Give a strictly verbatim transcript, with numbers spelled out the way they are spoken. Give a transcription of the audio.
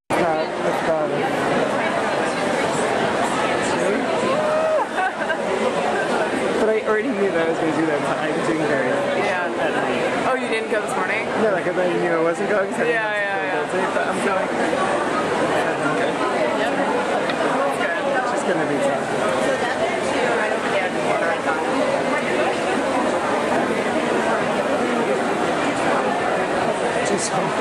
Not, that's bad. But I already knew that I was going to do that, but I was doing very Yeah. at night. Oh, you didn't go this morning? No, like, because I knew I wasn't going, so I Yeah, yeah, yeah. guilty, but I'm going. Okay. Yep. That's good. It's just going to be tough. So that's it too. I don't care the water I thought. Just